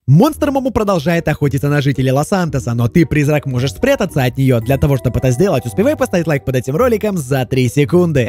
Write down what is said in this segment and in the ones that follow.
Монстр Муму продолжает охотиться на жителей Лос-Сантоса, но ты, призрак, можешь спрятаться от нее. Для того, чтобы это сделать, успевай поставить лайк под этим роликом за 3 секунды.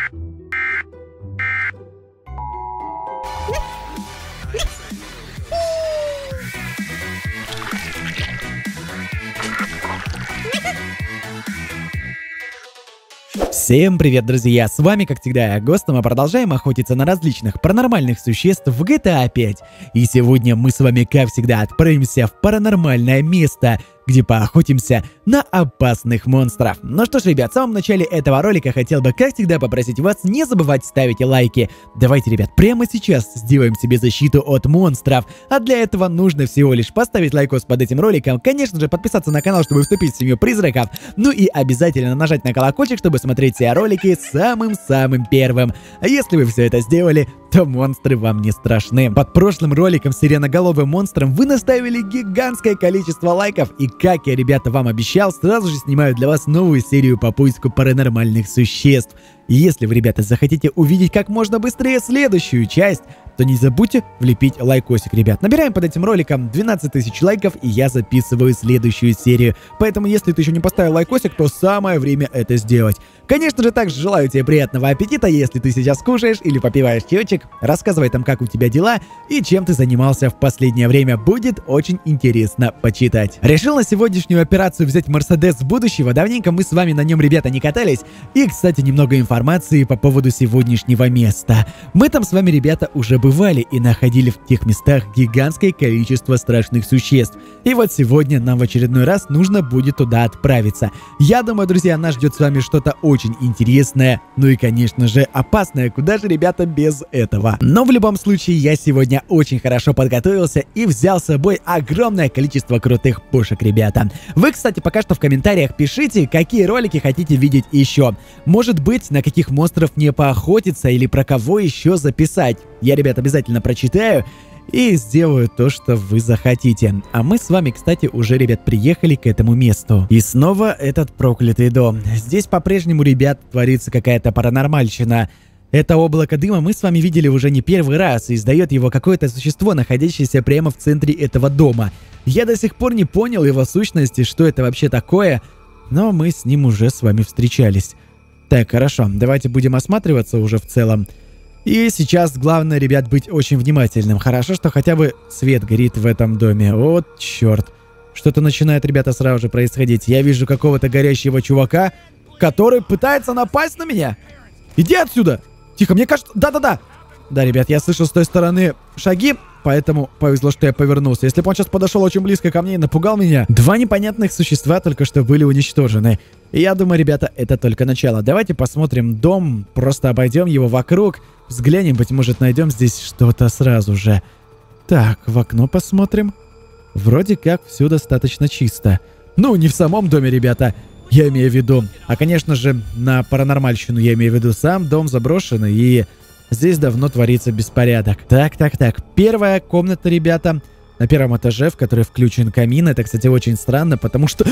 Всем привет, друзья! С вами, как всегда, я Гост, и мы продолжаем охотиться на различных паранормальных существ в GTA 5. И сегодня мы с вами, как всегда, отправимся в паранормальное место, где поохотимся на опасных монстров. Ну что ж, ребят, в самом начале этого ролика хотел бы, как всегда, попросить вас не забывать ставить лайки. Давайте, ребят, прямо сейчас сделаем себе защиту от монстров. А для этого нужно всего лишь поставить лайкос под этим роликом, конечно же, подписаться на канал, чтобы вступить в семью призраков, ну и обязательно нажать на колокольчик, чтобы смотреть все ролики самым-самым первым. А если вы все это сделали, то монстры вам не страшны. Под прошлым роликом с сиреноголовым монстром вы наставили гигантское количество лайков, и как я, ребята, вам обещал, сразу же снимаю для вас новую серию по поиску паранормальных существ. И если вы, ребята, захотите увидеть как можно быстрее следующую часть, то не забудьте влепить лайкосик, ребят. Набираем под этим роликом 12 тысяч лайков, и я записываю следующую серию. Поэтому, если ты еще не поставил лайкосик, то самое время это сделать. Конечно же, также желаю тебе приятного аппетита, если ты сейчас кушаешь или попиваешь чаечек. Рассказывай там, как у тебя дела и чем ты занимался в последнее время. Будет очень интересно почитать. Решил на сегодняшнюю операцию взять Мерседес будущего. Давненько мы с вами на нем, ребята, не катались. И, кстати, немного информации по поводу сегодняшнего места. Мы там с вами, ребята, уже бывали и находили в тех местах гигантское количество страшных существ. И вот сегодня нам в очередной раз нужно будет туда отправиться. Я думаю, друзья, нас ждет с вами что-то очень интересное, ну и, конечно же, опасное. Куда же, ребята, без этого? Но в любом случае, я сегодня очень хорошо подготовился и взял с собой огромное количество крутых пушек, ребята. Вы, кстати, пока что в комментариях пишите, какие ролики хотите видеть еще. Может быть, на каких монстров не поохотиться или про кого еще записать. Я, ребят, обязательно прочитаю и сделаю то, что вы захотите. А мы с вами, кстати, уже, ребят, приехали к этому месту. И снова этот проклятый дом. Здесь по-прежнему, ребят, творится какая-то паранормальщина. Это облако дыма мы с вами видели уже не первый раз, и издает его какое-то существо, находящееся прямо в центре этого дома. Я до сих пор не понял его сущности, что это вообще такое, но мы с ним уже с вами встречались. Так, хорошо, давайте будем осматриваться уже в целом. И сейчас главное, ребят, быть очень внимательным. Хорошо, что хотя бы свет горит в этом доме. Вот черт. Что-то начинает, ребята, сразу же происходить. Я вижу какого-то горящего чувака, который пытается напасть на меня. Иди отсюда! Тихо, мне кажется... Да-да-да! Да, ребят, я слышал с той стороны шаги, поэтому повезло, что я повернулся. Если бы он сейчас подошел очень близко ко мне и напугал меня... Два непонятных существа только что были уничтожены. И я думаю, ребята, это только начало. Давайте посмотрим дом, просто обойдем его вокруг, взглянем, быть может, найдем здесь что-то сразу же. Так, в окно посмотрим. Вроде как все достаточно чисто. Ну, не в самом доме, ребята, я имею в виду. А, конечно же, на паранормальщину я имею в виду. Сам дом заброшенный, и здесь давно творится беспорядок. Так. Первая комната, ребята, на первом этаже, в которой включен камин. Это, кстати, очень странно, потому что...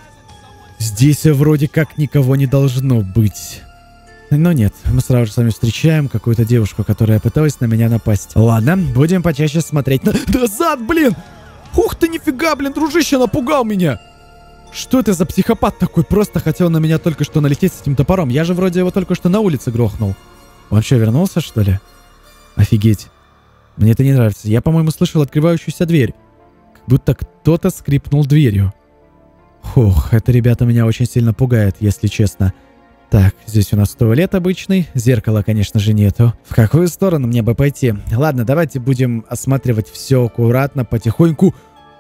Здесь вроде как никого не должно быть. Но нет, мы сразу же с вами встречаем какую-то девушку, которая пыталась на меня напасть. Ладно, будем почаще смотреть на... Назад, блин! Ух ты, нифига, блин, дружище, напугал меня! Что это за психопат такой? Просто хотел на меня только что налететь с этим топором. Я же вроде его только что на улице грохнул. Он что, вернулся, что ли? Офигеть. Мне это не нравится. Я, по-моему, слышал открывающуюся дверь. Как будто кто-то скрипнул дверью. Фух, это, ребята, меня очень сильно пугает, если честно. Так, здесь у нас туалет обычный. Зеркала, конечно же, нету. В какую сторону мне бы пойти? Ладно, давайте будем осматривать все аккуратно, потихоньку.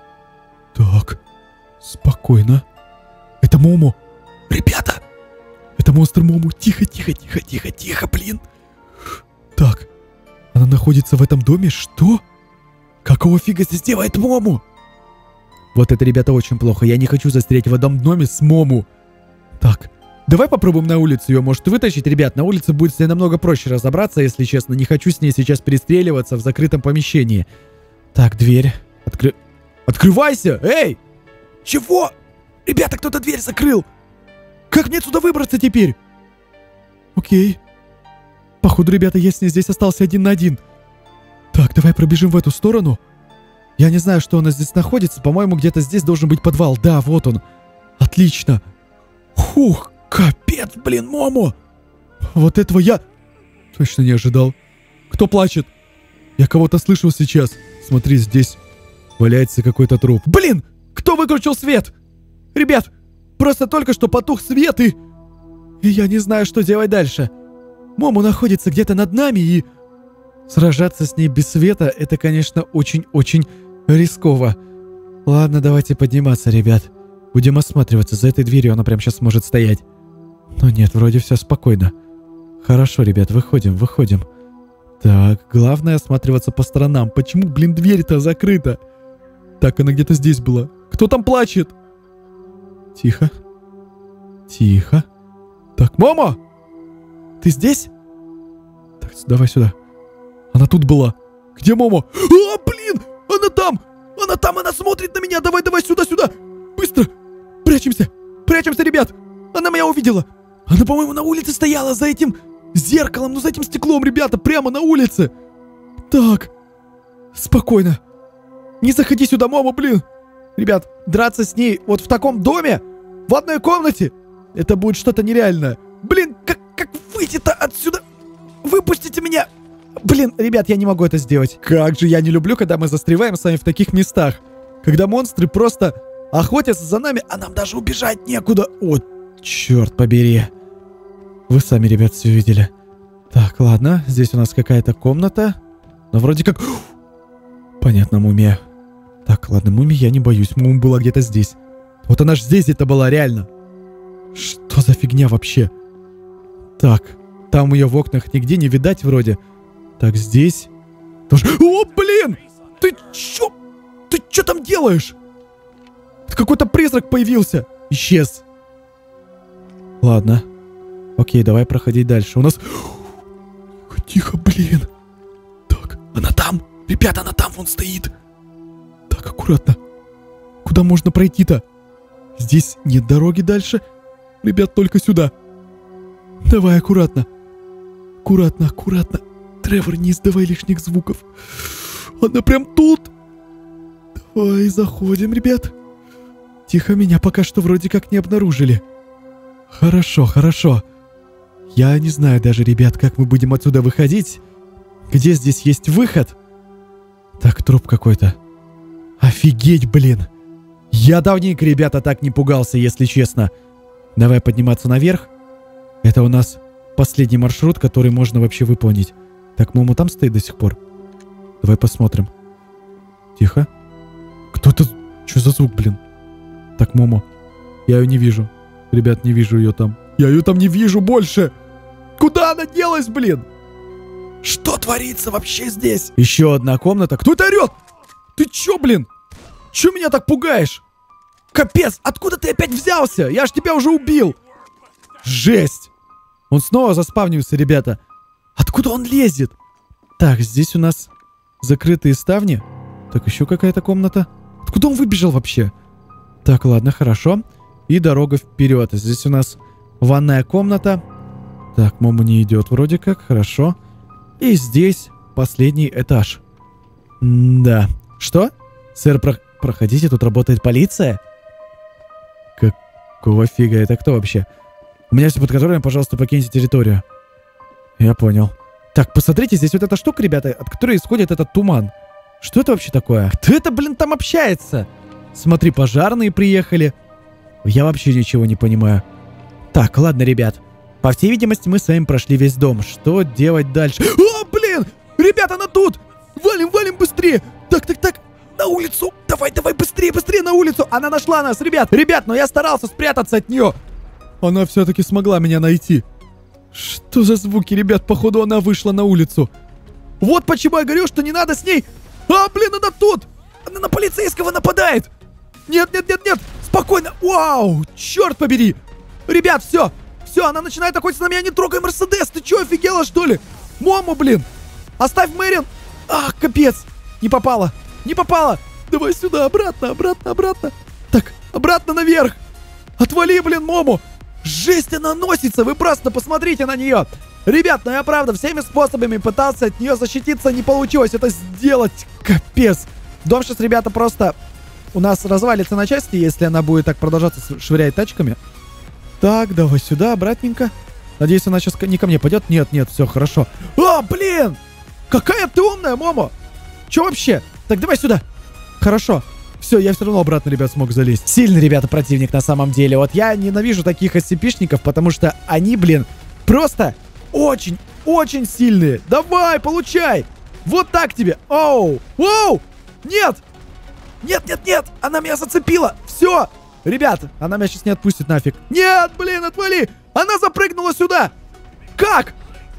Так, спокойно. Это Муму. Ребята, это монстр Муму. Тихо, блин. Так, она находится в этом доме? Что? Какого фига здесь делает Муму? Вот это, ребята, очень плохо. Я не хочу застрять в одном доме с Муму. Так, давай попробуем на улицу ее, может, вытащить, ребят. На улице будет с ней намного проще разобраться, если честно. Не хочу с ней сейчас перестреливаться в закрытом помещении. Так, дверь. Открывайся! Эй! Чего? Ребята, кто-то дверь закрыл. Как мне отсюда выбраться теперь? Окей. Походу, ребята, я с ней здесь остался один на один. Так, давай пробежим в эту сторону. Я не знаю, что у нас здесь находится. По-моему, где-то здесь должен быть подвал. Да, вот он. Отлично. Фух, капец, блин, Момо. Вот этого я точно не ожидал. Кто плачет? Я кого-то слышал сейчас. Смотри, здесь валяется какой-то труп. Блин, кто выключил свет? Ребят, просто только что потух свет и я не знаю, что делать дальше. Момо находится где-то над нами и сражаться с ней без света, это, конечно, очень-очень рисково. Ладно, давайте подниматься, ребят. Будем осматриваться. За этой дверью она прямо сейчас может стоять. Но нет, вроде все спокойно. Хорошо, ребят, выходим. Так, главное осматриваться по сторонам. Почему, блин, дверь-то закрыта? Так, она где-то здесь была. Кто там плачет? Тихо. Так, мама! Ты здесь? Так, давай сюда. Она тут была. Где мама? А, блин! Она там! Она смотрит на меня! Давай, сюда! Быстро! Прячемся, ребят! Она меня увидела! Она, по-моему, на улице стояла за этим зеркалом, за этим стеклом, ребята, прямо на улице! Так, спокойно. Не заходи сюда, мама, блин! Ребят, драться с ней вот в таком доме, в одной комнате, это будет что-то нереальное. Блин, как выйти-то отсюда? Выпустите меня! Блин, ребят, я не могу это сделать. Как же я не люблю, когда мы застреваем с вами в таких местах. Когда монстры просто охотятся за нами, а нам даже убежать некуда. О, черт побери. Вы сами, ребят, все видели. Так, ладно, здесь у нас какая-то комната. Но вроде как... Понятно, мумия. Так, ладно, мумия я не боюсь. Мумия была где-то здесь. Вот она ж здесь где-то была, реально. Что за фигня вообще? Так, там ее в окнах нигде не видать вроде. Так, здесь... Тоже... О, блин! Ты чё там делаешь? Какой-то призрак появился. Исчез. Ладно. Окей, давай проходить дальше. У нас... Тихо, блин. Так, она там. Ребята, она там, вон стоит. Так, аккуратно. Куда можно пройти-то? Здесь нет дороги дальше. Ребят, только сюда. Давай, аккуратно. Аккуратно. Тревор, не издавай лишних звуков. Она прям тут. Давай, заходим, ребят. Тихо, меня пока что вроде как не обнаружили. Хорошо. Я не знаю даже, ребят, как мы будем отсюда выходить. Где здесь есть выход? Так, труп какой-то. Офигеть, блин. Я давненько, ребята, так не пугался, если честно. Давай подниматься наверх. Это у нас последний маршрут, который можно вообще выполнить. Так, Момо там стоит до сих пор. Давай посмотрим. Тихо. Кто-то... Что за звук, блин? Так, Момо. Я ее не вижу. Ребят, не вижу ее там. Я ее там не вижу больше. Куда она делась, блин? Что творится вообще здесь? Еще одна комната. Кто это орет? Ты че, блин? Че меня так пугаешь? Капец, откуда ты опять взялся? Я ж тебя уже убил. Жесть. Он снова заспавнился, ребята. Откуда он лезет? Так, здесь у нас закрытые ставни. Так, еще какая-то комната. Откуда он выбежал вообще? Так, ладно, хорошо. И дорога вперед. Здесь у нас ванная комната. Так, Момо не идет вроде как, хорошо. И здесь последний этаж. Да. Что? Сэр, проходите, тут работает полиция? Какого фига? Это кто вообще? У меня все под контролем, пожалуйста, покиньте территорию. Я понял. Так, посмотрите, здесь вот эта штука, ребята, от которой исходит этот туман. Что это вообще такое? Кто это, блин, там общается? Смотри, пожарные приехали. Я вообще ничего не понимаю. Так, ладно, ребят. По всей видимости, мы с вами прошли весь дом. Что делать дальше? О, блин! Ребята, она тут! Валим быстрее! Так. На улицу! Давай, быстрее на улицу! Она нашла нас, ребят! Ребят, но я старался спрятаться от нее! Она все-таки смогла меня найти. Что за звуки, ребят? Походу, она вышла на улицу. Вот почему я говорю, что не надо с ней... А, блин, она тут! Она на полицейского нападает! Нет! Спокойно! Вау! Черт побери! Ребят, все, она начинает охотиться на меня. Не трогай Мерседес! Ты че, офигела, что ли? Момо, блин! Оставь Мэрин! Ах, капец! Не попала! Давай сюда, обратно! Так, обратно наверх! Отвали, блин, Момо! Жесть, она носится! Вы просто посмотрите на нее! Ребят, ну я правда всеми способами пытался от нее защититься, не получилось это сделать. Капец! Дом сейчас, ребята, просто у нас развалится на части, если она будет так продолжаться швырять тачками. Так, давай сюда, обратненько. Надеюсь, она сейчас не ко мне пойдет. Нет, нет, все хорошо. А, блин! Какая ты умная, Момо! Че вообще? Так, давай сюда. Хорошо. Все, я все равно обратно, ребят, смог залезть. Сильный, ребята, противник на самом деле. Вот я ненавижу таких SCP-шников, потому что они, блин, просто очень сильные. Давай, получай. Вот так тебе. Оу. Оу. Нет. Нет. Она меня зацепила. Все. Ребят, она меня сейчас не отпустит нафиг. Нет, блин, отвали. Она запрыгнула сюда. Как?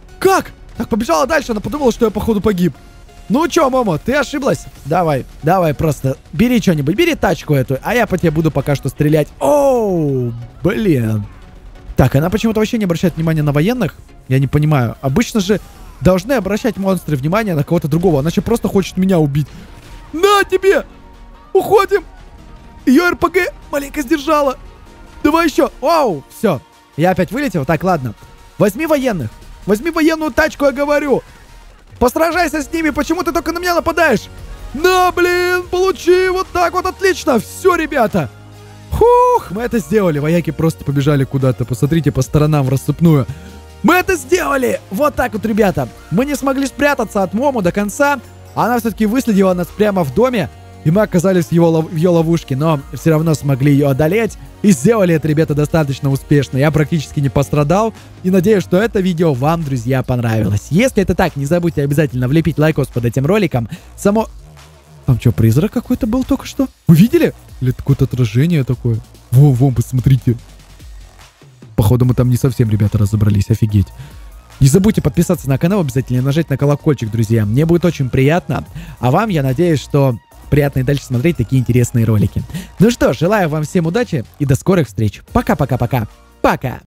Так, побежала дальше. Она подумала, что я, походу, погиб. Ну чё, Момо, ты ошиблась? Давай просто бери что-нибудь, бери тачку эту, а я по тебе буду пока что стрелять. Оу, блин. Так, она почему-то вообще не обращает внимания на военных. Я не понимаю. Обычно же должны обращать монстры внимание на кого-то другого. Она же просто хочет меня убить. На тебе! Уходим! Ее РПГ маленько сдержала. Давай еще. Оу, все. Я опять вылетел. Так, ладно. Возьми военных. Возьми военную тачку, я говорю. Посражайся с ними, почему ты только на меня нападаешь? На, блин, получи, вот так вот, отлично. Все, ребята. Хух, мы это сделали. Вояки просто побежали куда-то. Посмотрите по сторонам в рассыпную. Мы это сделали. Вот так вот, ребята. Мы не смогли спрятаться от Мому до конца. Она все-таки выследила нас прямо в доме. И мы оказались в ее ловушке, но все равно смогли ее одолеть. И сделали это, ребята, достаточно успешно. Я практически не пострадал. И надеюсь, что это видео вам, друзья, понравилось. Если это так, не забудьте обязательно влепить лайкос под этим роликом. Там что, призрак какой-то был только что? Вы видели? Или какое-то отражение такое? Вон, посмотрите. Походу, мы там не совсем, ребята, разобрались. Офигеть. Не забудьте подписаться на канал обязательно и нажать на колокольчик, друзья. Мне будет очень приятно. А вам, я надеюсь, что приятно и дальше смотреть такие интересные ролики. Ну что, желаю вам всем удачи и до скорых встреч. Пока-пока-пока. Пока!